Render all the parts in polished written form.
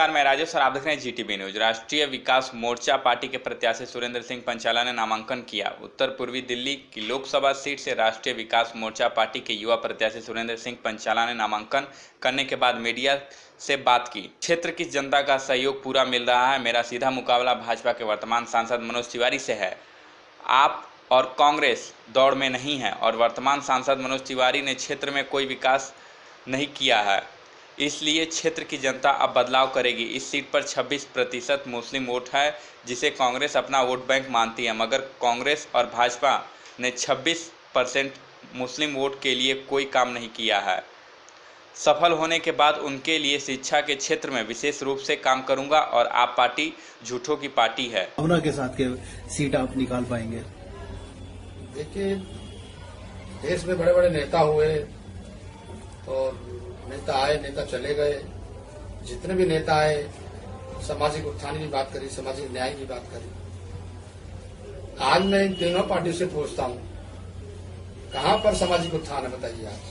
नमस्कार, मैं राजेश और आप देख रहे हैं जीटीबी न्यूज। राष्ट्रीय विकास मोर्चा पार्टी के प्रत्याशी सुरेंद्र सिंह पंचाला ने नामांकन किया। उत्तर पूर्वी दिल्ली की लोकसभा सीट से राष्ट्रीय विकास मोर्चा पार्टी के युवा प्रत्याशी सुरेंद्र सिंह पंचाला ने नामांकन करने के बाद मीडिया से बात की। क्षेत्र की जनता का सहयोग पूरा मिल रहा है। मेरा सीधा मुकाबला भाजपा के वर्तमान सांसद मनोज तिवारी से है। आप और कांग्रेस दौड़ में नहीं है और वर्तमान सांसद मनोज तिवारी ने क्षेत्र में कोई विकास नहीं किया है, इसलिए क्षेत्र की जनता अब बदलाव करेगी। इस सीट पर 26% मुस्लिम वोट है, जिसे कांग्रेस अपना वोट बैंक मानती है, मगर कांग्रेस और भाजपा ने 26% मुस्लिम वोट के लिए कोई काम नहीं किया है। सफल होने के बाद उनके लिए शिक्षा के क्षेत्र में विशेष रूप से काम करूंगा और आप पार्टी झूठों की पार्टी है। भावना के साथ के सीट आप निकाल पाएंगे? देखिए, देश में बड़े बड़े नेता हुए और नेता आए, नेता चले गए। जितने भी नेता आए, सामाजिक उत्थान की बात करी, सामाजिक न्याय की बात करी। आज मैं इन तीनों पार्टियों से पूछता हूं, कहां पर सामाजिक उत्थान है बताइए। आज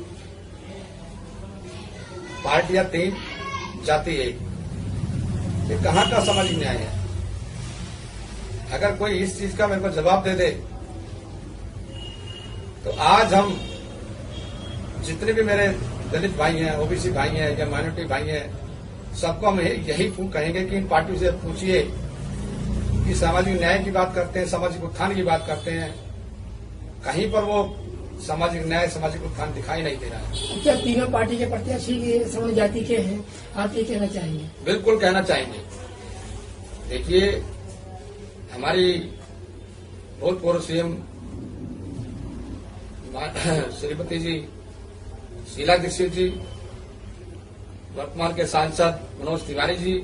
पार्टियां 3, जाति 1, ये कहां का सामाजिक न्याय है? अगर कोई इस चीज का मेरे को जवाब दे दे तो आज हम जितने भी मेरे दलित भाई हैं, ओबीसी भाई हैं या माइनॉरिटी भाई हैं, सबको हम यही कहेंगे कि इन पार्टियों से पूछिए कि सामाजिक न्याय की बात करते हैं, सामाजिक उत्थान की बात करते हैं, कहीं पर वो सामाजिक न्याय, सामाजिक उत्थान दिखाई नहीं दे रहा है। क्या तीनों पार्टी के प्रत्याशी सवर्ण जाति के हैं? आप ये कहना चाहेंगे? बिल्कुल कहना चाहेंगे। देखिए, हमारी भूतपूर्व सीएम श्रीमती जी शीला दीक्षित जी, वर्तमान के सांसद मनोज तिवारी जी,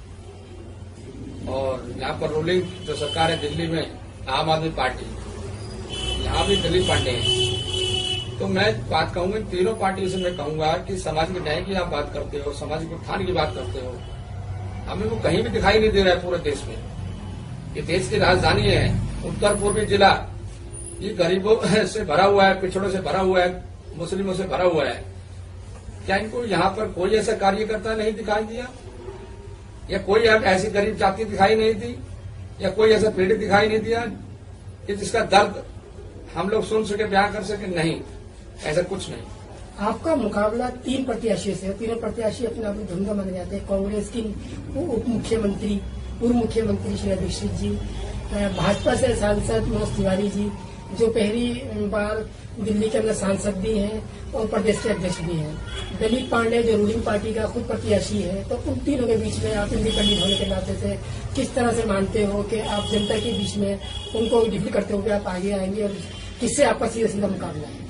और यहाँ पर रूलिंग जो सरकार है दिल्ली में आम आदमी पार्टी, यहाँ भी दिलीप पांडे हैं। तो मैं बात कहूंगा, इन तीनों पार्टियों से मैं कहूंगा कि सामाजिक न्याय की आप बात करते हो, सामाजिक उत्थान की बात करते हो, हमें वो कहीं भी दिखाई नहीं दे रहा है पूरे देश में। ये देश की राजधानी है, उत्तर पूर्वी जिला, ये गरीबों से भरा हुआ है, पिछड़ों से भरा हुआ है, मुस्लिमों से भरा हुआ है। क्या इनको यहाँ पर कोई ऐसा कार्यकर्ता नहीं दिखाई दिया, या कोई ऐसी गरीब जाति दिखाई नहीं दी, या कोई ऐसा पीड़ित दिखाई नहीं दिया कि जिसका दर्द हम लोग सुन सके, बयां कर सके? नहीं, ऐसा कुछ नहीं। आपका मुकाबला 3 प्रत्याशियों से, तीनों प्रत्याशी अपने आप में धुंधा माने जाते हैं। कांग्रेस की उप मुख्यमंत्री, पूर्व मुख्यमंत्री शीला दीक्षित जी, भाजपा से सांसद मनोज तिवारी जी, जो पहली बार दिल्ली के अंदर सांसद भी हैं और प्रदेश के अध्यक्ष भी हैं, दिलीप पांडे जो रूलिंग पार्टी का खुद प्रत्याशी है। तो उन तीनों के बीच में आप इंडिपेंडेंट होने के नाते से किस तरह से मानते हो कि आप जनता के बीच में उनको डिफीट करते हुए आप आगे आएंगे, और किससे आपका सीधा सीधा मुकाबला है?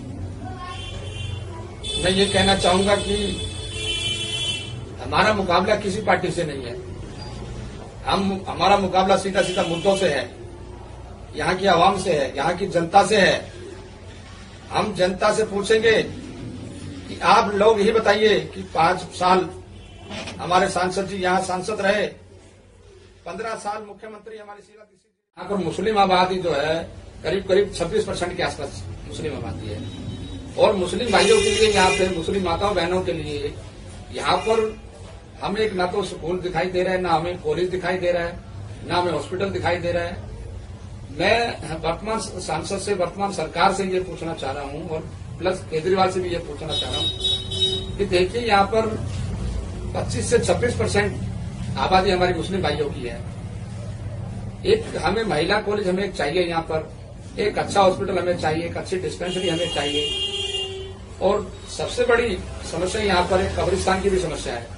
मैं ये कहना चाहूंगा कि हमारा मुकाबला किसी पार्टी से नहीं है। हमारा मुकाबला सीधा सीधा मुद्दों से है, यहाँ की आवाम से है, यहाँ की जनता से है। हम जनता से पूछेंगे कि आप लोग यही बताइए कि 5 साल हमारे सांसद जी यहाँ सांसद रहे, 15 साल मुख्यमंत्री हमारी शीला दीक्षित जी। यहाँ पर मुस्लिम आबादी जो है करीब करीब 26% के आसपास मुस्लिम आबादी है, और मुस्लिम भाइयों के लिए, यहाँ पे मुस्लिम माताओं बहनों के लिए यहाँ पर हमें एक ना तो स्कूल दिखाई दे रहा है, ना हमें कॉलेज दिखाई दे रहा है, ना हमें हॉस्पिटल दिखाई दे रहा है। मैं वर्तमान सांसद से, वर्तमान सरकार से ये पूछना चाह रहा हूं, और प्लस केजरीवाल से भी ये पूछना चाह रहा हूं कि देखिए, यहाँ पर 25 से 26% आबादी हमारी मुस्लिम भाइयों की है। एक हमें महिला कॉलेज हमें चाहिए, यहाँ पर एक अच्छा हॉस्पिटल हमें चाहिए, एक अच्छी डिस्पेंसरी हमें चाहिए, और सबसे बड़ी समस्या यहाँ पर एक कब्रिस्तान की भी समस्या है।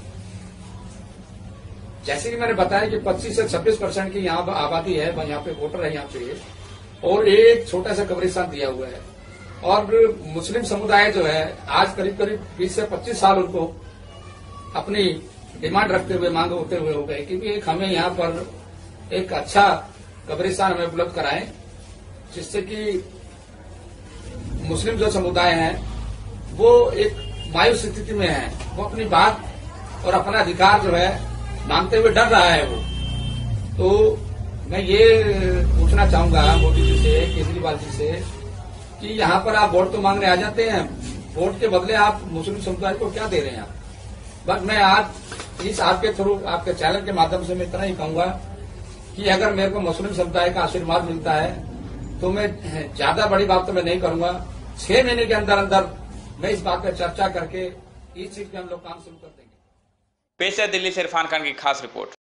जैसे कि मैंने बताया कि 25 से 26% की यहाँ आबादी है, यहाँ पे वोटर है यहाँ पे, और एक छोटा सा कब्रिस्तान दिया हुआ है। और मुस्लिम समुदाय जो है आज करीब करीब 20 से 25 साल उनको अपनी डिमांड रखते हुए, मांग होते हुए हो गए कि एक हमें यहाँ पर एक अच्छा कब्रिस्तान हमें उपलब्ध कराएं, जिससे कि मुस्लिम जो समुदाय है वो एक मायूस स्थिति में है, वो अपनी बात और अपना अधिकार जो है मांगते हुए डर रहा है वो। तो मैं ये पूछना चाहूंगा मोदी जी से, केजरीवाल जी से, कि यहाँ पर आप वोट तो मांगने आ जाते हैं, वोट के बदले आप मुस्लिम समुदाय को क्या दे रहे हैं आप? बस मैं आज इस आपके थ्रू, आपके चैनल के माध्यम से मैं इतना ही कहूंगा कि अगर मेरे को मुस्लिम समुदाय का आशीर्वाद मिलता है तो मैं ज्यादा बड़ी बात तो मैं नहीं करूंगा। 6 महीने के अंदर अंदर मैं इस बात पर चर्चा करके इस चीज पे हम लोग काम शुरू कर देंगे। पेश है दिल्ली से इरफान खान की खास रिपोर्ट।